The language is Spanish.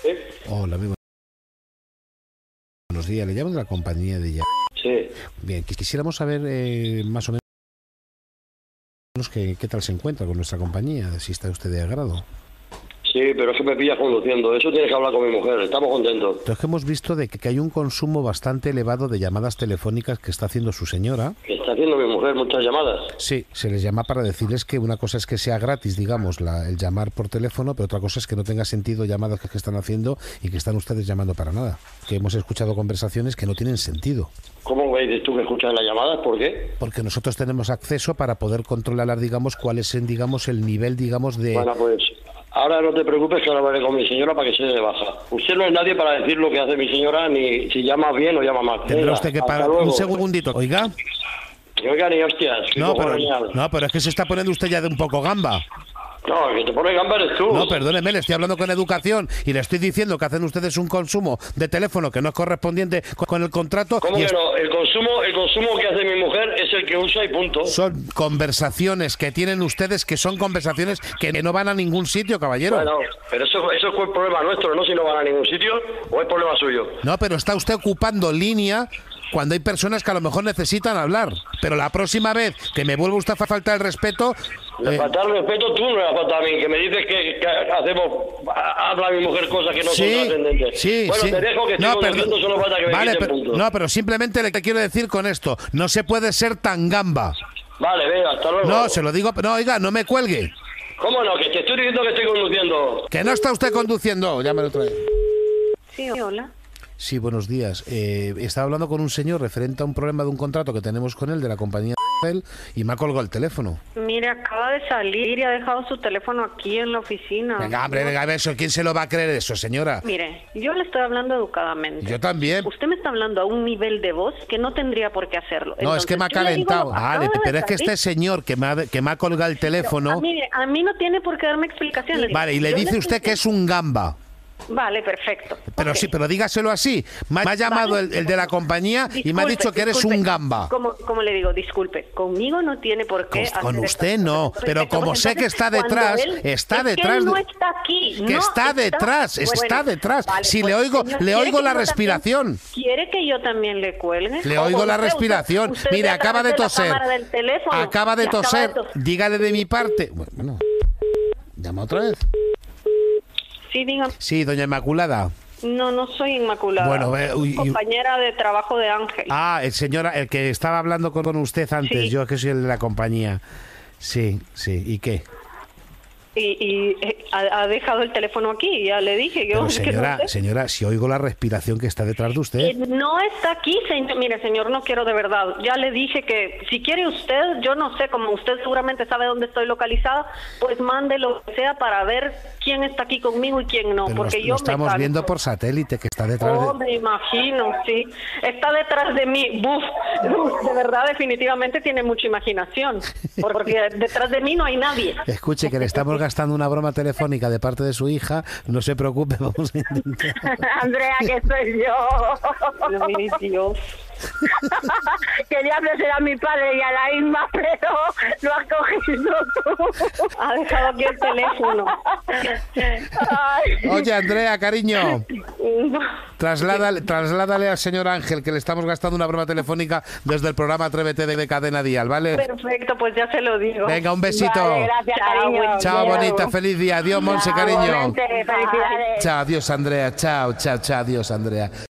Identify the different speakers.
Speaker 1: Sí.
Speaker 2: Hola, muy buenos días. Le llamo de la compañía de ya.
Speaker 1: Sí.
Speaker 2: Bien, quisiéramos saber más o menos qué tal se encuentra con nuestra compañía, si está usted de agrado.
Speaker 1: Sí, pero es que me pillas conduciendo. Eso tienes que hablar con mi mujer. Estamos contentos.
Speaker 2: Entonces que hemos visto de que hay un consumo bastante elevado de llamadas telefónicas que está haciendo su señora.
Speaker 1: Que está haciendo mi mujer muchas llamadas.
Speaker 2: Sí, se les llama para decirles que una cosa es que sea gratis, digamos, el llamar por teléfono, pero otra cosa es que no tenga sentido llamadas que están haciendo y que están ustedes llamando para nada. Que hemos escuchado conversaciones que no tienen sentido.
Speaker 1: ¿Cómo veis tú que escuchas las llamadas? ¿Por qué?
Speaker 2: Porque nosotros tenemos acceso para poder controlar, digamos, cuál es, digamos, el nivel, digamos, de...
Speaker 1: Bueno, pues ahora no te preocupes que ahora hablaré con mi señora para que se dé de baja. Usted no es nadie para decir lo que hace mi señora, ni si llama bien o llama mal.
Speaker 2: Tendrá
Speaker 1: Venga,
Speaker 2: usted que
Speaker 1: hasta
Speaker 2: pagar
Speaker 1: luego.
Speaker 2: un segundito. Oiga.
Speaker 1: Oiga, ni hostias.
Speaker 2: No, pero es que se está poniendo usted ya de un poco gamba.
Speaker 1: No, el que te pone gamba eres tú.
Speaker 2: No, perdóneme, le estoy hablando con educación y le estoy diciendo que hacen ustedes un consumo de teléfono que no es correspondiente con el contrato.
Speaker 1: ¿Cómo que no? El consumo que hace mi mujer es el que usa y punto.
Speaker 2: Son conversaciones que tienen ustedes que son conversaciones que no van a ningún sitio, caballero.
Speaker 1: Bueno, pero eso es el problema nuestro, ¿no? Si no van a ningún sitio, o es problema suyo.
Speaker 2: No, pero está usted ocupando línea cuando hay personas que a lo mejor necesitan hablar. Pero la próxima vez que me vuelva usted a faltar el respeto...
Speaker 1: Le faltar el respeto tú no me has faltado a mí, que me dices que habla mi mujer cosas que no son trascendentes.
Speaker 2: Sí,
Speaker 1: bueno,
Speaker 2: sí.
Speaker 1: te dejo que estoy conociendo, solo falta que me
Speaker 2: vale,
Speaker 1: quiten puntos.
Speaker 2: No, pero simplemente le quiero decir con esto, no se puede ser tan gamba.
Speaker 1: Vale, venga, hasta luego.
Speaker 2: No, se lo digo, no, oiga, no me cuelgue.
Speaker 1: ¿Cómo no? Que te estoy diciendo que estoy conduciendo.
Speaker 2: Que no está usted conduciendo, llámelo otra vez.
Speaker 3: Sí, hola.
Speaker 2: Sí, buenos días. Estaba hablando con un señor referente a un problema de un contrato que tenemos con él, de la compañía y me ha colgado el teléfono.
Speaker 3: Mire, acaba de salir y ha dejado su teléfono aquí en la oficina.
Speaker 2: Venga, hombre, venga, eso. ¿Quién se lo va a creer eso, señora?
Speaker 3: Mire, yo le estoy hablando educadamente.
Speaker 2: Yo también.
Speaker 3: Usted me está hablando a un nivel de voz que no tendría por qué hacerlo.
Speaker 2: No, es que me ha calentado. Vale, pero es que este señor que me ha colgado el teléfono...
Speaker 3: Mire, a mí no tiene por qué darme explicaciones.
Speaker 2: Vale, y le dice usted que es un gamba.
Speaker 3: Vale, perfecto.
Speaker 2: Pero
Speaker 3: Okay.
Speaker 2: sí, pero dígaselo así. Me ha llamado el de la compañía y me ha dicho que eres un gamba.
Speaker 3: Como le digo, disculpe, conmigo no tiene por qué
Speaker 2: Con
Speaker 3: hacer
Speaker 2: usted
Speaker 3: esto.
Speaker 2: no,
Speaker 3: Perfecto,
Speaker 2: pero como
Speaker 3: pues
Speaker 2: sé que está detrás, está detrás.
Speaker 3: Que él no está aquí.
Speaker 2: Que
Speaker 3: no
Speaker 2: está detrás, está detrás.
Speaker 3: Vale,
Speaker 2: si
Speaker 3: pues,
Speaker 2: le
Speaker 3: señor,
Speaker 2: oigo la
Speaker 3: yo
Speaker 2: respiración.
Speaker 3: También, ¿quiere que yo también le cuelgue?
Speaker 2: Le oigo la respiración.
Speaker 3: Usted
Speaker 2: Mire,
Speaker 3: ve a
Speaker 2: acaba de
Speaker 3: través la
Speaker 2: toser.
Speaker 3: cámara del teléfono,
Speaker 2: Acaba de
Speaker 3: y
Speaker 2: toser. Dígale de mi parte. Bueno, llama otra vez.
Speaker 3: Sí, dígame.
Speaker 2: Sí, doña Inmaculada.
Speaker 3: No soy Inmaculada.
Speaker 2: Bueno,
Speaker 3: compañera de trabajo de Ángel.
Speaker 2: Ah, el que estaba hablando con usted antes,
Speaker 3: Sí.
Speaker 2: yo que soy el de la compañía. Sí. ¿Y qué?
Speaker 3: Y ha dejado el teléfono aquí, ya le dije. Yo,
Speaker 2: Pero señora,
Speaker 3: que no sé.
Speaker 2: señora, si oigo la respiración que está detrás de usted.
Speaker 3: No está aquí, señor. Mire, señor, no quiero de verdad. Ya le dije que si quiere usted, yo no sé, como usted seguramente sabe dónde estoy localizada, pues mande lo que sea para ver quién está aquí conmigo y quién no.
Speaker 2: Pero
Speaker 3: porque
Speaker 2: lo
Speaker 3: yo
Speaker 2: estamos
Speaker 3: me
Speaker 2: viendo por satélite, que está detrás
Speaker 3: Oh,
Speaker 2: de...
Speaker 3: me imagino, sí. Está detrás de mí. Buf, de verdad, definitivamente tiene mucha imaginación. Porque detrás de mí no hay nadie.
Speaker 2: Escuche, que le estamos gastando una broma telefónica de parte de su hija. No se preocupe, vamos a intentar.
Speaker 4: Andrea, que soy yo.
Speaker 3: No, mire, Dios.
Speaker 4: Quería ofrecer a mi padre y a la Isma, pero lo has cogido tú.
Speaker 3: Ha dejado aquí el teléfono.
Speaker 4: Ay.
Speaker 2: Oye, Andrea, cariño, trasládale al señor Ángel que le estamos gastando una broma telefónica desde el programa Atrévete de Cadena Dial, ¿vale?
Speaker 3: Perfecto, pues ya se lo digo.
Speaker 2: Venga, un besito.
Speaker 4: Vale, gracias, cariño.
Speaker 2: Chao,
Speaker 4: Adiós.
Speaker 2: bonita, feliz día. Adiós, Monse, cariño.
Speaker 4: Igualmente, felicidades.
Speaker 2: Chao, adiós, Andrea. Chao, adiós, Andrea.